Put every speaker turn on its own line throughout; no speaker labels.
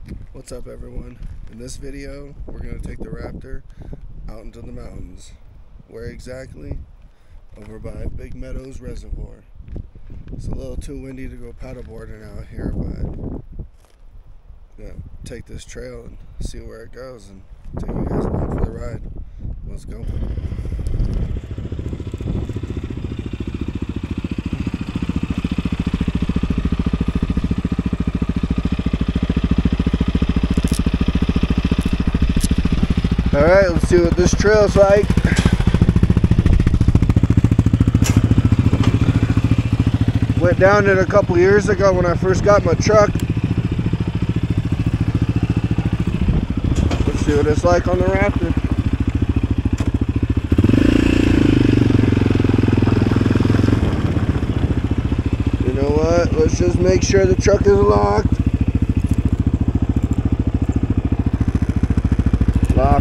What's up, everyone? In this video we're going to take the Raptor out into the mountains. Where exactly? Over by Big Meadows Reservoir. It's a little too windy to go paddleboarding out here, but I'm going to take this trail and see where it goes and take you guys along for the ride. Let's go. Alright, let's see what this trail's like. Went down it a couple years ago when I first got my truck. Let's see what it's like on the Raptor. You know what? Let's just make sure the truck is locked. Locked.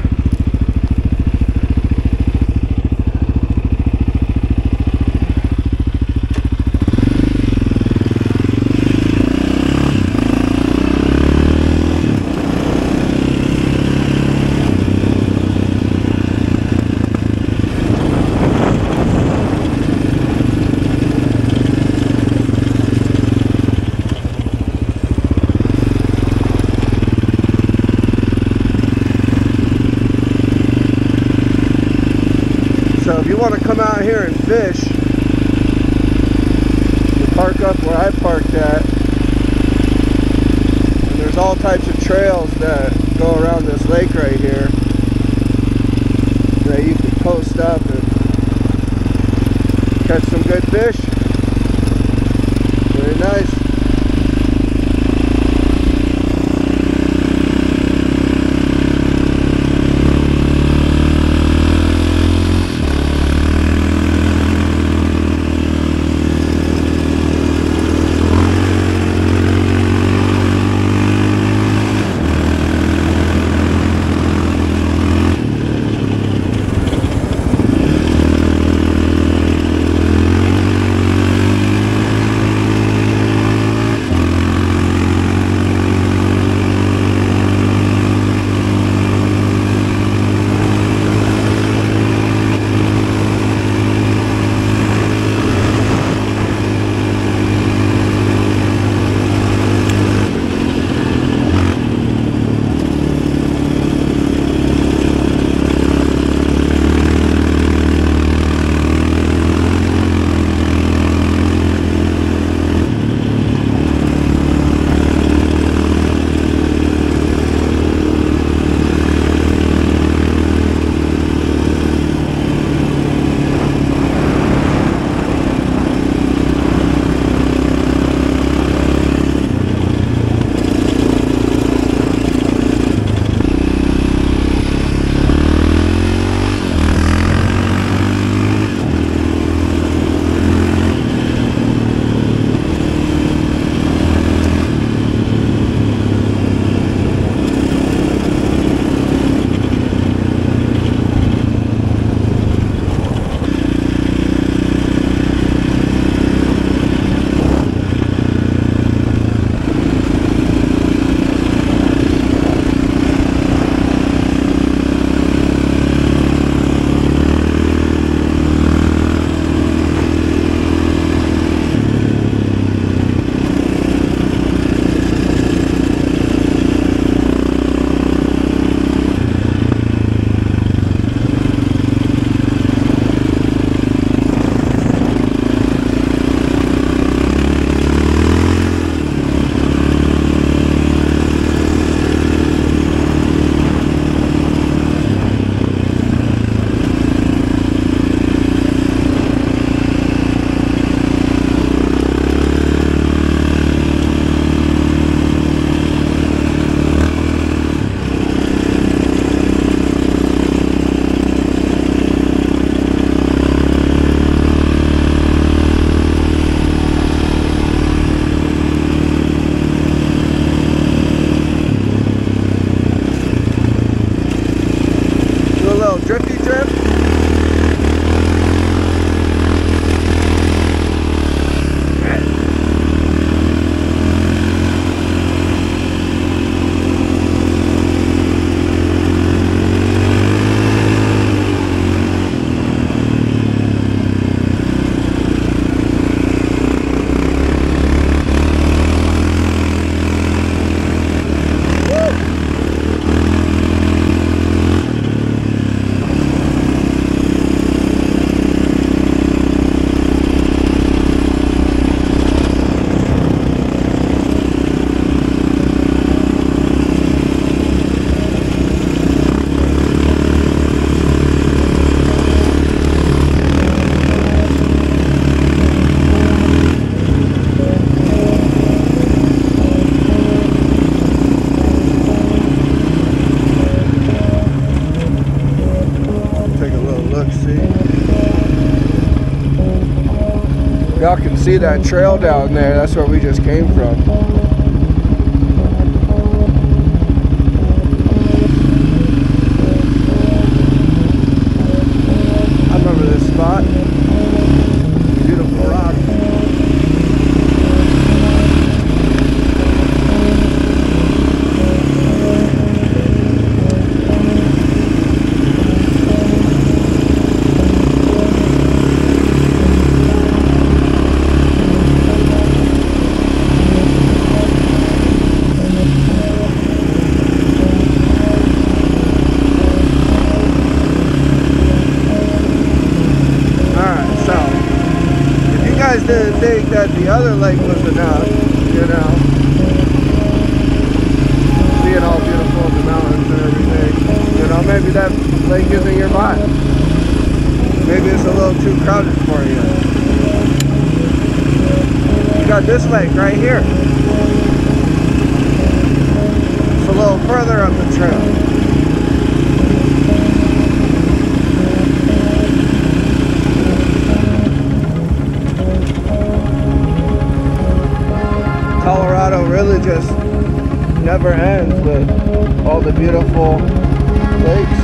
So if you want to come out here and fish, you park up where I parked at, and there's all types of trails that go around this lake right here that you can post up and catch some good fish. Very nice. Y'all can see that trail down there. That's where we just came from. I remember this spot. Beautiful rock. Didn't think that the other lake was enough, you know, being all beautiful in the mountains and everything, you know, maybe that lake isn't your vibe. Maybe it's a little too crowded for you. You got this lake right here. It's a little further up the trail. Colorado really just never ends with all the beautiful lakes.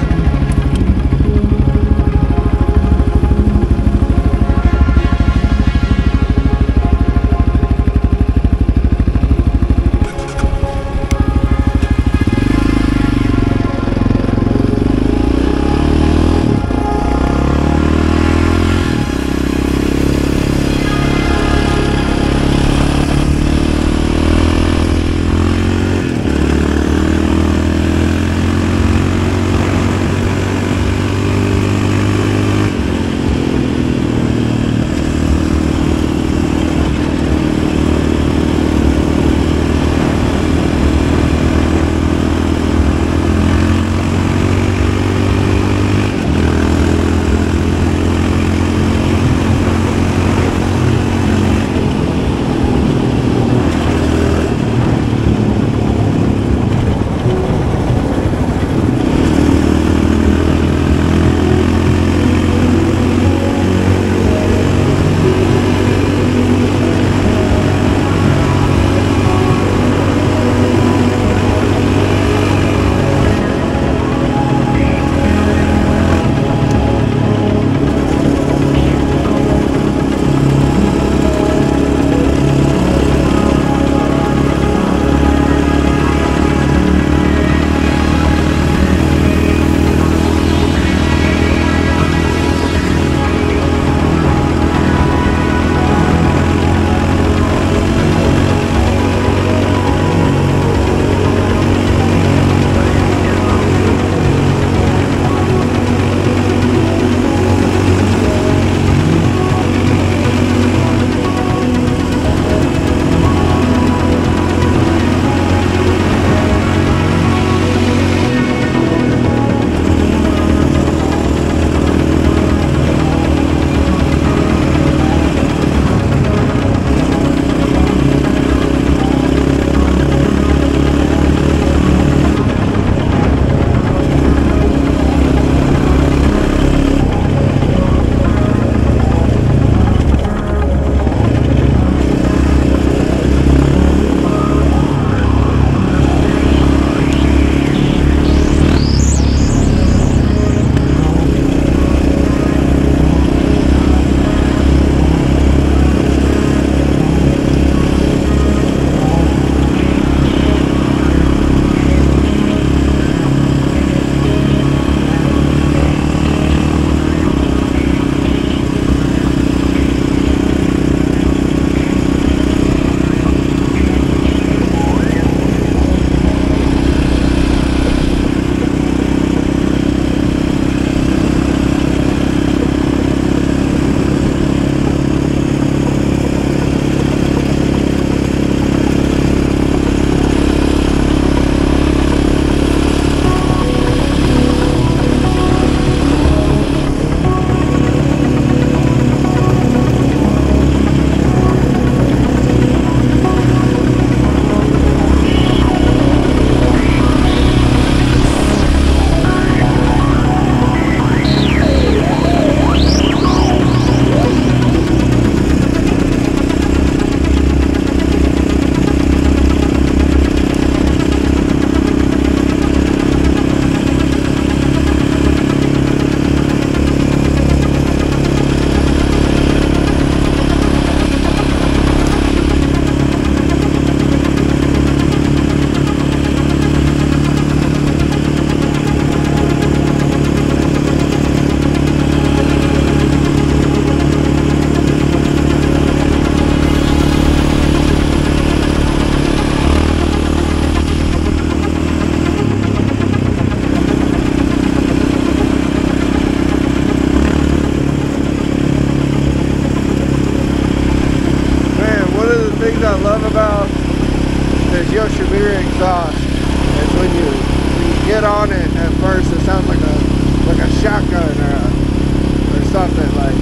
rear exhaust. And when you get on it at first, it sounds like a shotgun or something like.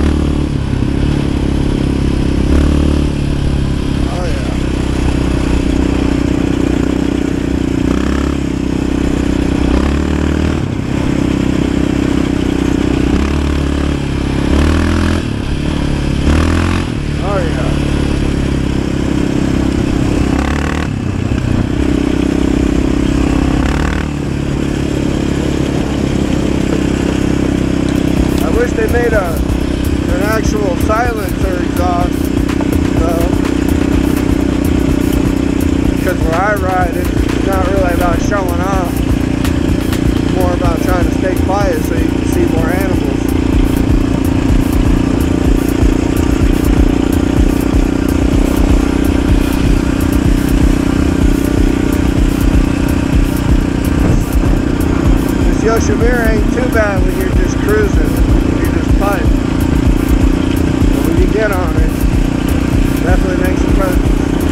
Oh yeah. Oh yeah. I wish they made an actual silencer exhaust, though, because where I ride, it's not really about showing off. It's more about trying to stay quiet so you can see more animals. This Yoshimura ain't too bad when you're just cruising. But when you get on it, definitely makes a difference.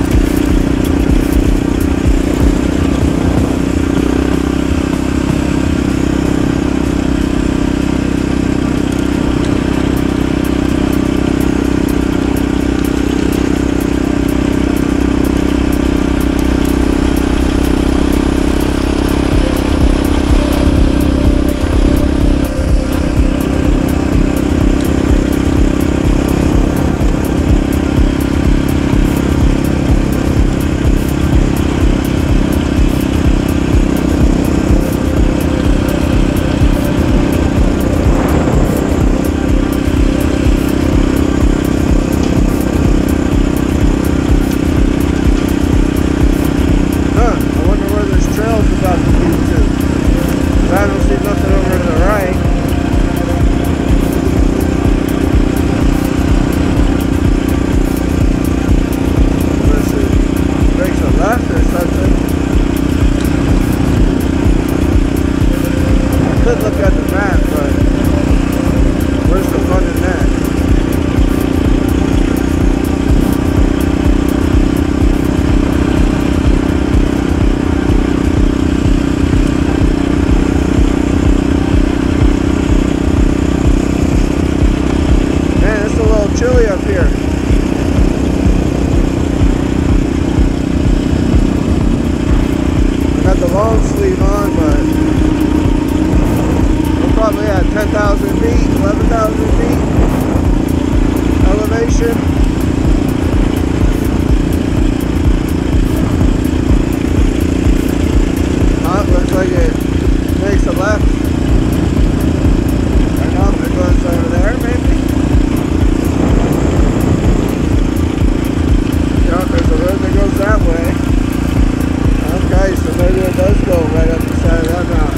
Chilly up here. I got the long sleeve on, but we're probably at 10,000 feet, 11,000 feet elevation. Looks like it makes a left. I know it goes over there, maybe. There's a road that goes that way. Okay, so maybe it does go right up the side of that mountain.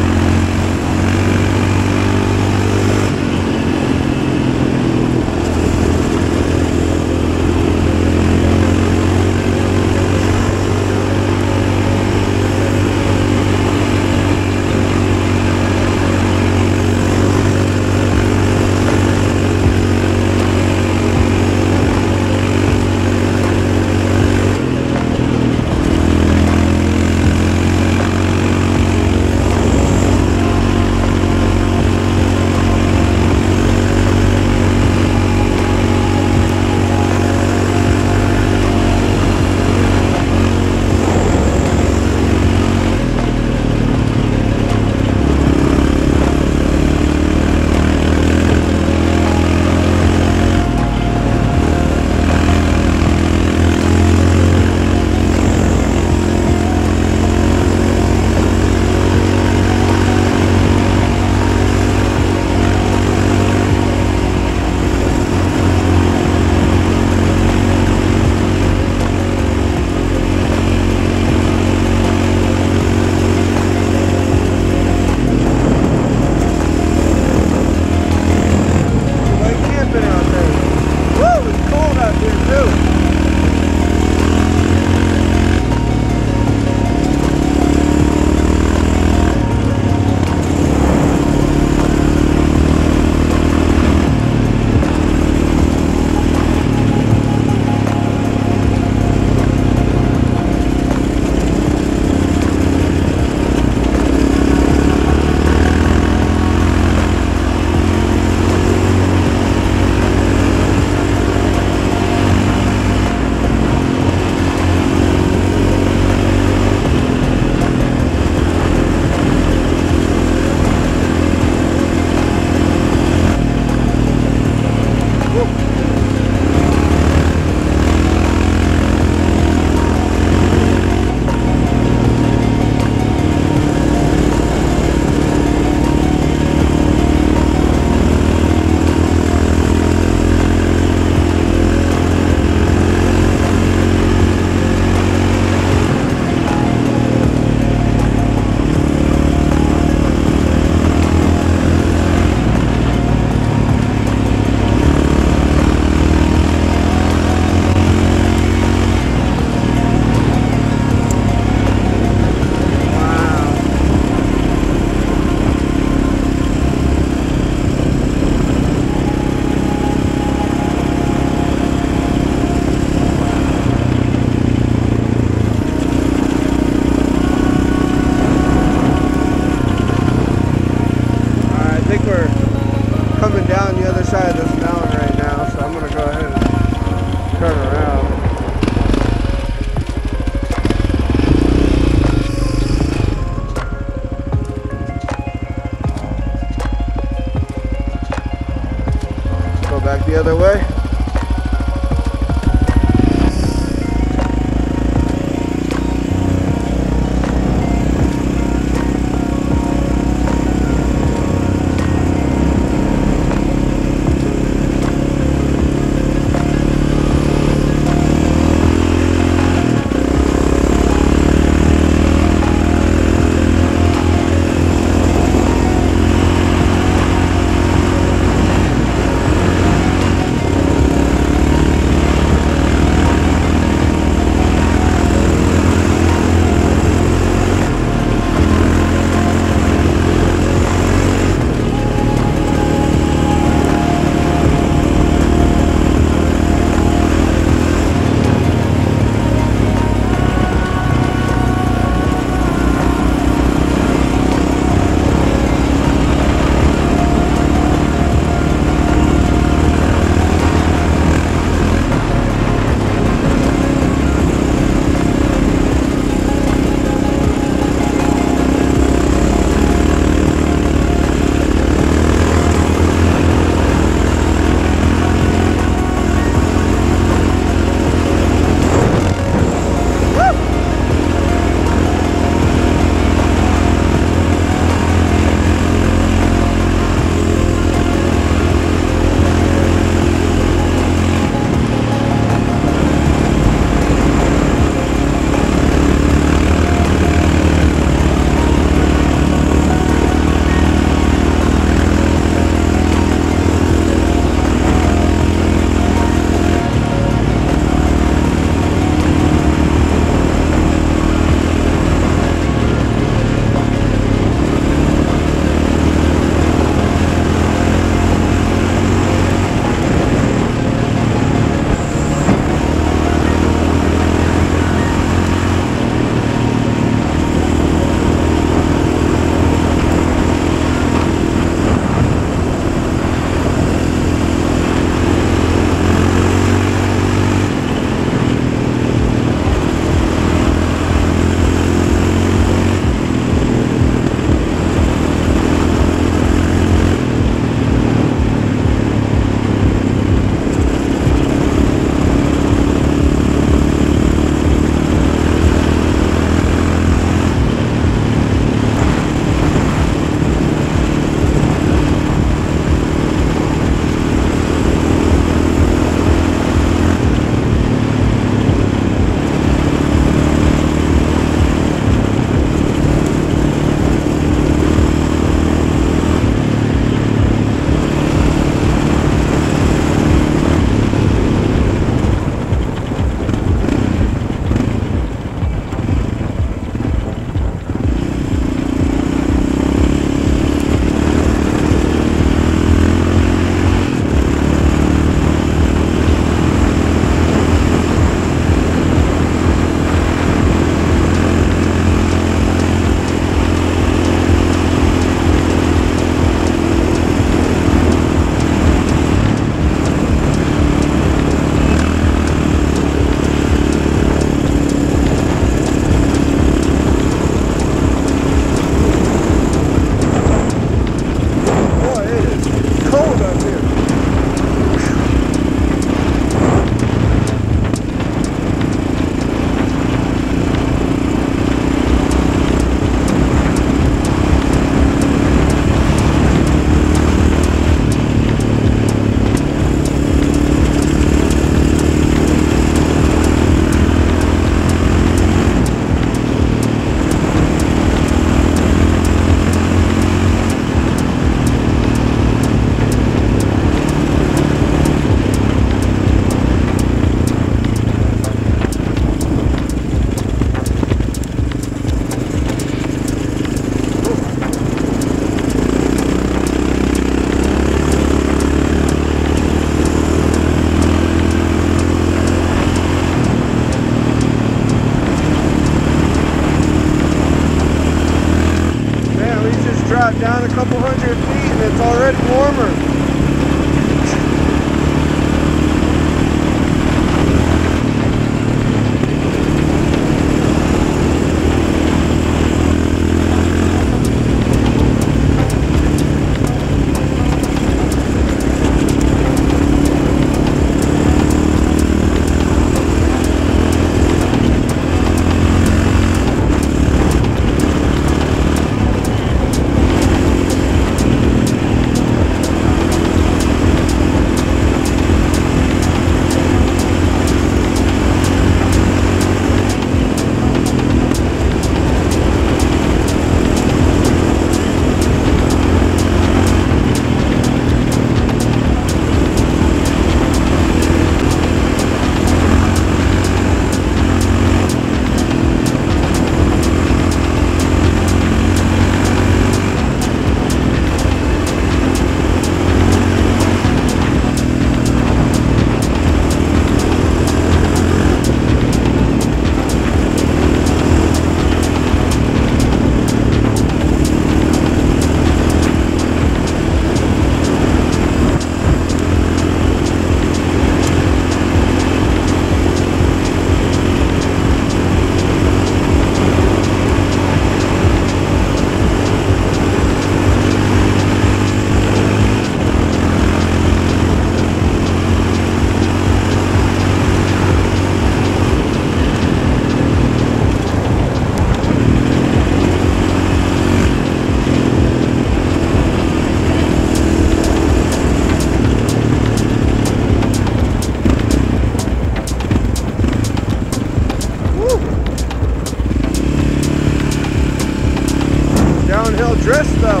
drifts though.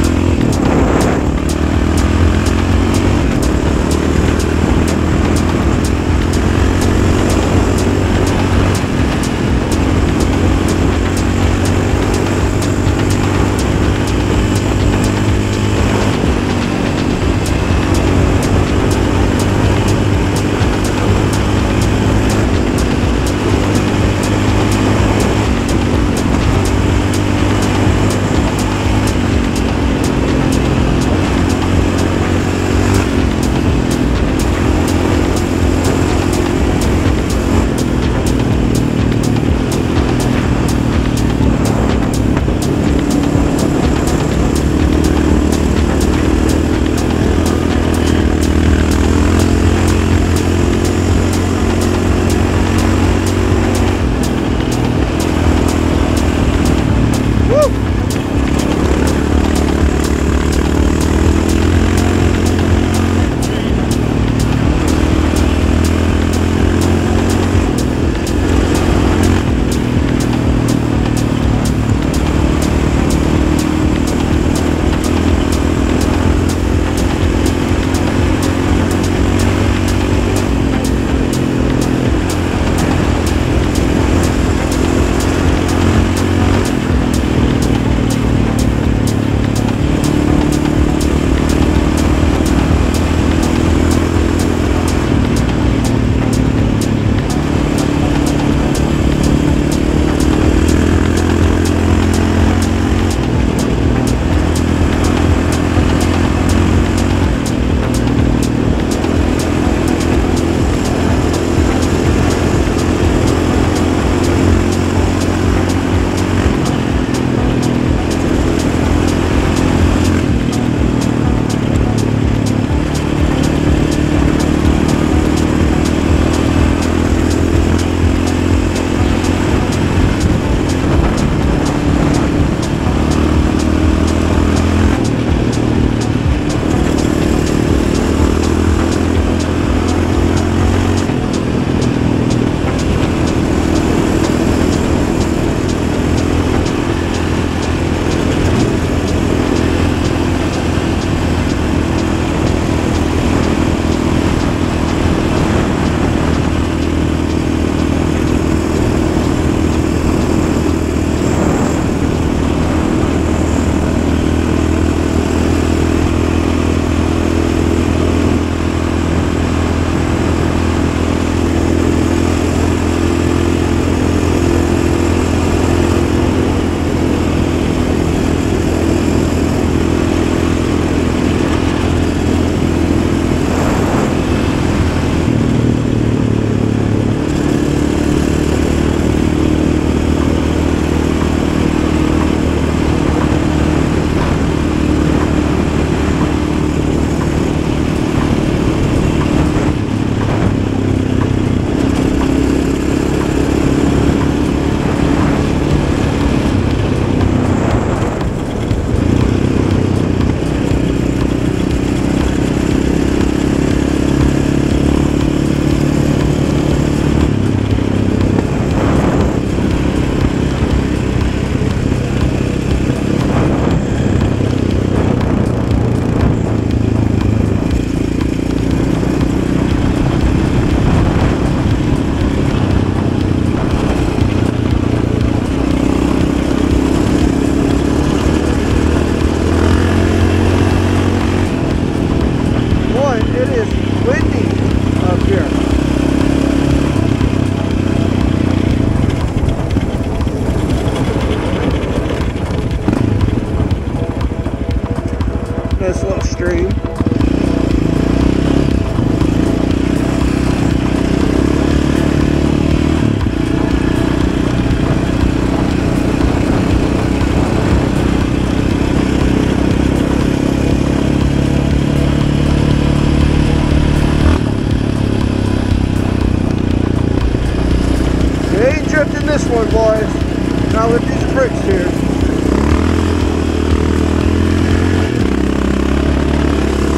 Nice little stream. Ain't drifting this one, boys. Not with these bricks here.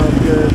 smells good.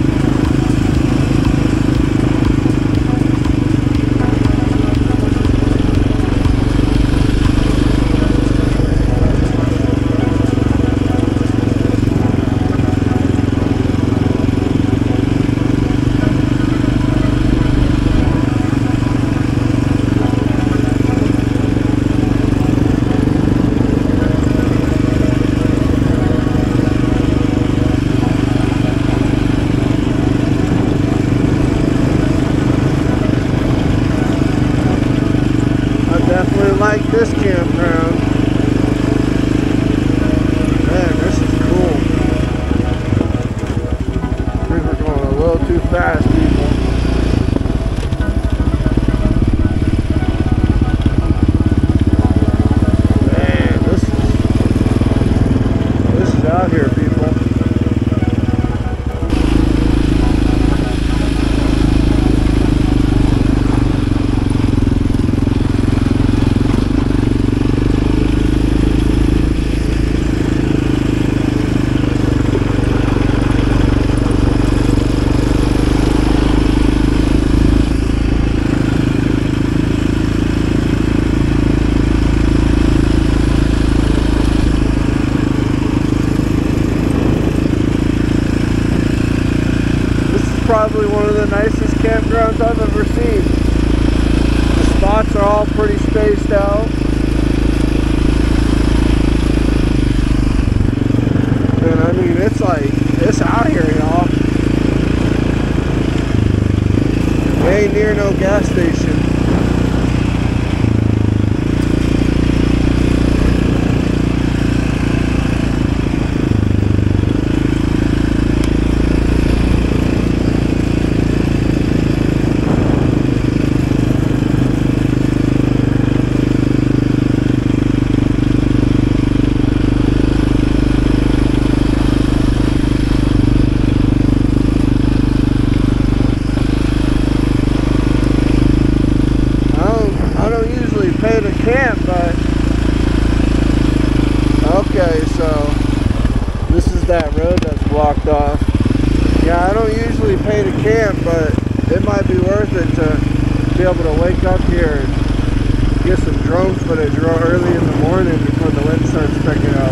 Definitely like this campground. Man, this is cool. I think we're going a little too fast, people. Man, this is out here, people. Probably one of the nicest campgrounds I've ever seen. The spots are all pretty spaced out. And I mean, it's out here, y'all. It ain't near no gas station. Pay to camp, but okay, so this is that road that's blocked off. Yeah, I don't usually pay to camp, but it might be worth it to be able to wake up here and get some drone footage real early in the morning before the wind starts picking up.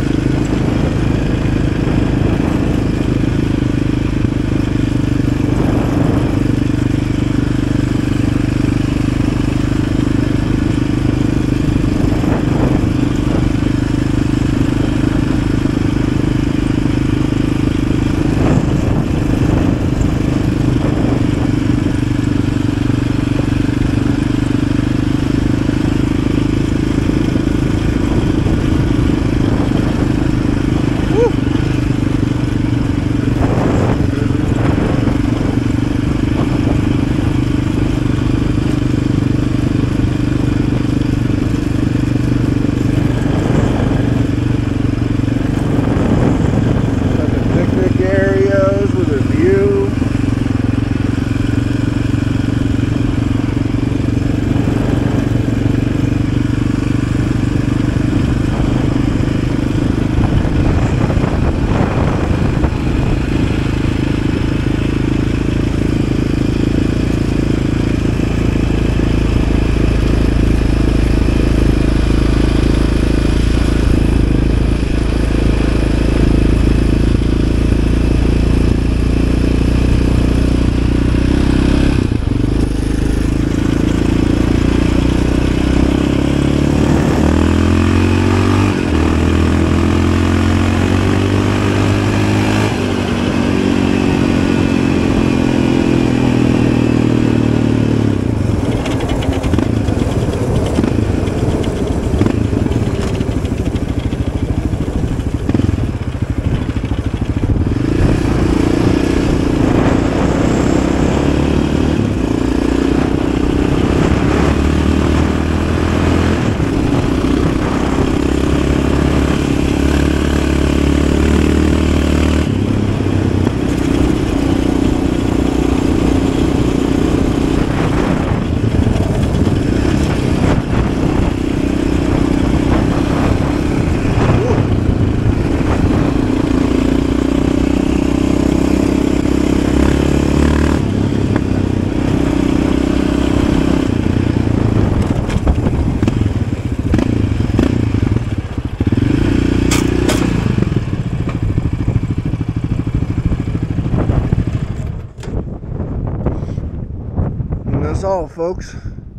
us all, folks.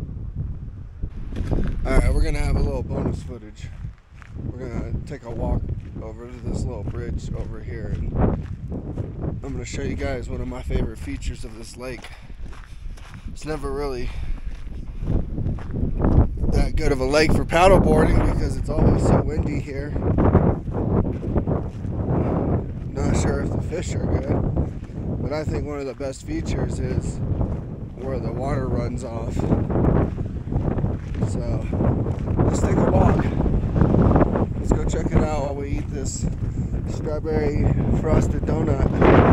Alright, we're gonna have a little bonus footage. We're gonna take a walk over to this little bridge over here, and I'm gonna show you guys one of my favorite features of this lake. It's never really that good of a lake for paddleboarding because it's always so windy here. Not sure if the fish are good, but I think one of the best features is where the water runs off. So let's take a walk. Let's go check it out while we eat this strawberry frosted donut.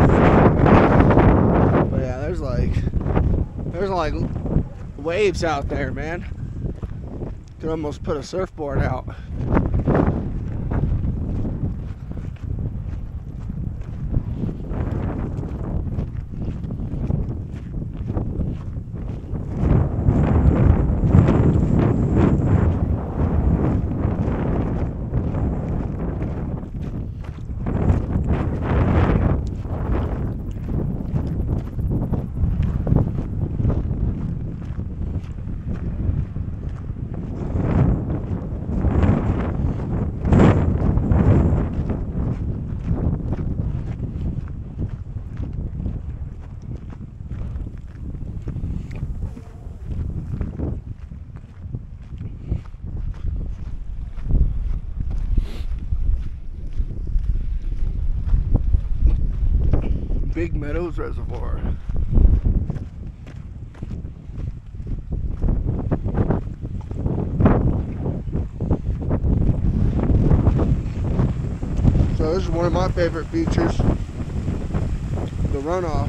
But yeah, there's like waves out there, man. Could almost put a surfboard out. Big Meadows Reservoir. So this is one of my favorite features, the runoff.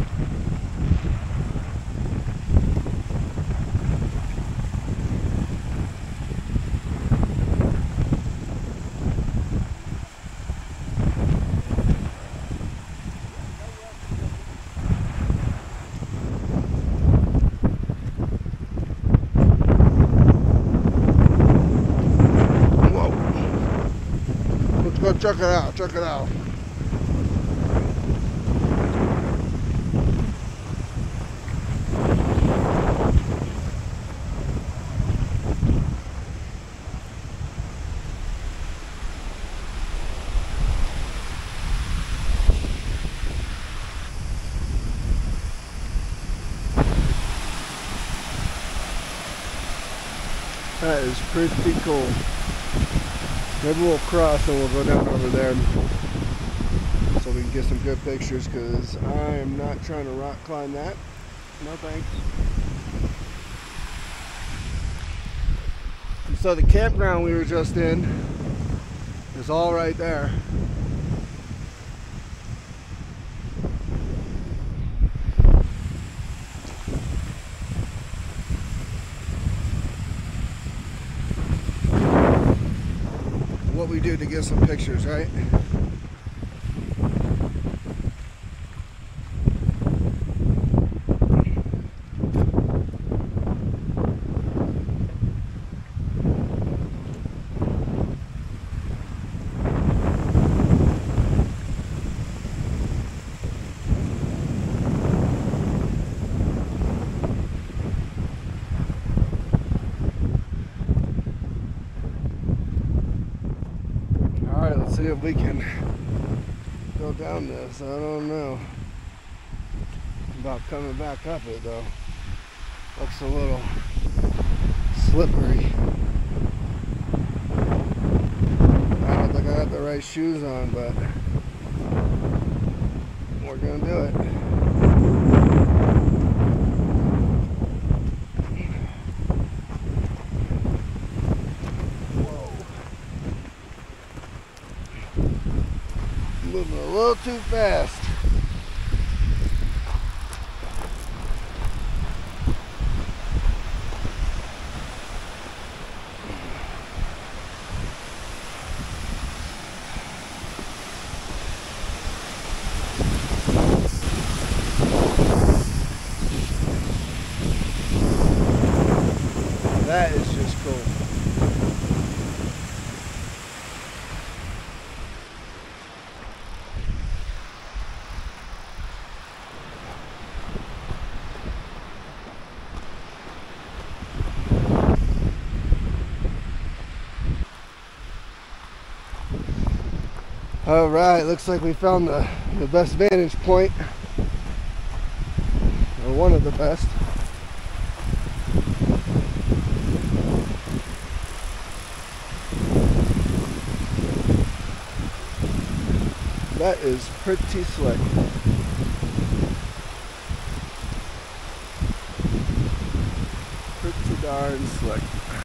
Go check it out, check it out. That is pretty cool. Maybe we'll cross and we'll go down over there so we can get some good pictures, because I am not trying to rock climb that. No thanks. And so the campground we were just in is all right there. What we do to get some pictures, right? Let's see if we can go down this. I don't know about coming back up it though. Looks a little slippery. I don't think I got the right shoes on, but we're gonna do it. Moving a little too fast. That is just cool. Alright, looks like we found the best vantage point. Or one of the best. That is pretty slick. Pretty darn slick.